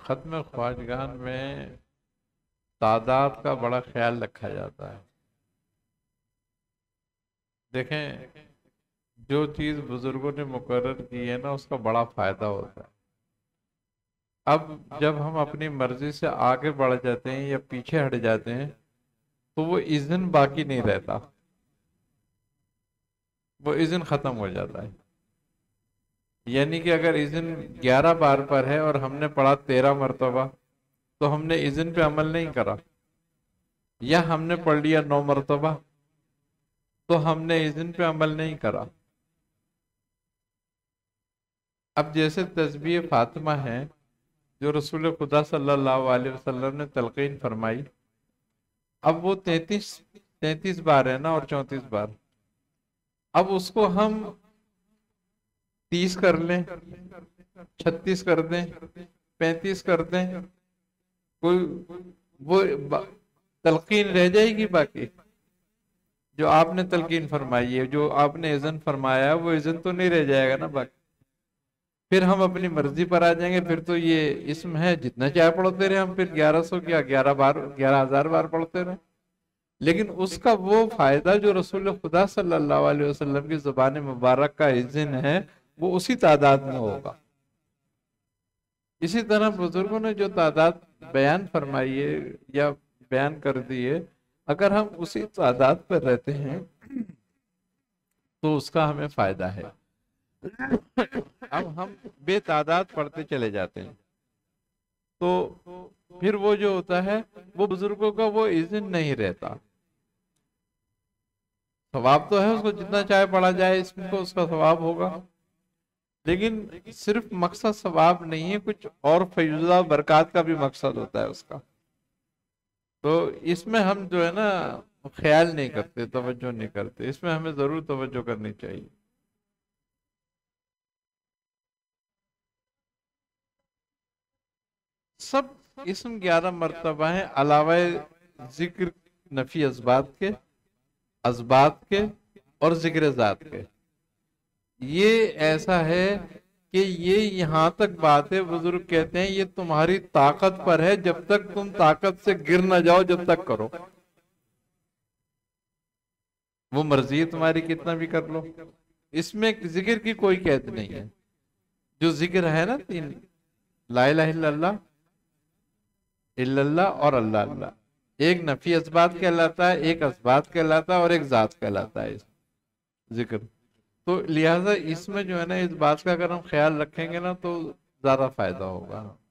ختم خواجگان میں تعداد کا بڑا خیال رکھا جاتا ہے. دیکھیں جو چیز بزرگوں نے مقرر کی ہے نا اس کا بڑا فائدہ ہوتا ہے. اب جب ہم اپنی مرضی سے آگے بڑھ جاتے ہیں یا پیچھے ہٹ جاتے ہیں تو وہ اذن باقی نہیں رہتا، وہ اذن ختم ہو جاتا ہے. یعنی کہ اگر اذن 11 بار پر ہے اور ہم نے پڑھا 13 مرتبہ تو ہم نے اذن پہ عمل نہیں کرا، یا ہم نے پڑھ لیا 9 مرتبہ تو ہم نے اذن پہ عمل نہیں کرا. اب جیسے تسبیح فاطمہ ہے جو رسول خدا صلی اللہ علیہ وسلم نے تلقین فرمائی، اب وہ 33 بار ہے نا اور 34 بار. اب اس کو ہم 30 کر لیں، 36 کر دیں، 35 کر دیں، کوئی وہ تلقین رہ جائے گی باقی. جو آپ نے تلقین فرمائی ہے، جو آپ نے اذن فرمایا ہے، وہ اذن تو نہیں رہ جائے گا نا باقی. پھر ہم اپنی مرضی پر آ جائیں گے، پھر تو یہ اسم ہے جتنا چاہے پڑھتے رہے ہم، پھر 1100 کیا 11,000 بار پڑھتے رہے. لیکن اس کا وہ فائدہ جو رسول خدا صلی اللہ علیہ وسلم کی زبان مبارک کا اذن ہے وہ اسی تعداد میں ہوگا. اسی طرح بزرگوں نے جو تعداد بیان فرمائی ہے یا بیان کر دی ہے، اگر ہم اسی تعداد پر رہتے ہیں تو اس کا ہمیں فائدہ ہے. اب ہم بے تعداد پڑھتے چلے جاتے ہیں تو پھر وہ جو ہوتا ہے وہ بزرگوں کا وہ اذن نہیں رہتا. ثواب تو ہے، اس کو جتنا چاہے پڑھا جائے اس کو اس کا ثواب ہوگا، لیکن صرف مقصد ثواب نہیں ہے، کچھ اور فیضلہ برکات کا بھی مقصد ہوتا ہے اس کا. تو اس میں ہم جو ہے نا خیال نہیں کرتے، توجہ نہیں کرتے. اس میں ہمیں ضرور توجہ کرنی چاہیے. سب اسم 11 مرتبہ ہیں علاوہ ذکر نفی ازبات کے اور ذکر ذات کے. یہ ایسا ہے کہ یہ یہاں تک بات ہے، بزرگ کہتے ہیں یہ تمہاری طاقت پر ہے، جب تک تم طاقت سے گر نہ جاؤ جب تک کرو. وہ مرضی ہے تمہاری کتنا بھی کر لو. اس میں ذکر کی کوئی قید نہیں ہے. جو ذکر ہے نا 3، لا الہ الا اللہ اور اللہ اللہ، ایک نفی اثبات کہلاتا ہے، ایک اثبات کہلاتا ہے اور ایک ذات کہلاتا ہے ذکر. تو لہٰذا اس میں جو ہے نا اس بات کا اگر ہم خیال رکھیں گے نا تو زیادہ فائدہ ہوگا.